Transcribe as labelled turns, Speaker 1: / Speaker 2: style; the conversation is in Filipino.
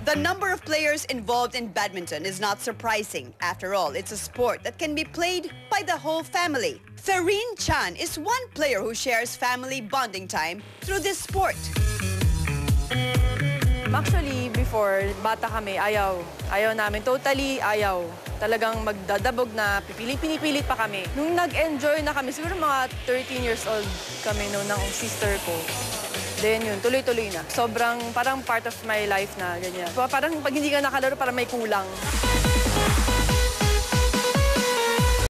Speaker 1: The number of players involved in badminton is not surprising. After all, it's a sport that can be played by the whole family. Therine Chan is one player who shares family bonding time through this sport.
Speaker 2: Actually, before, bata kami, ayaw. Ayaw namin. Totally ayaw. Talagang magdadabog na pinipilit pa kami. Nung nag-enjoy na kami, siguro mga 13 years old kami noon ng sister ko. Then yun, tuloy-tuloy na. Sobrang parang part of my life na ganyan. Parang pag hindi ka nakalaro, parang may kulang.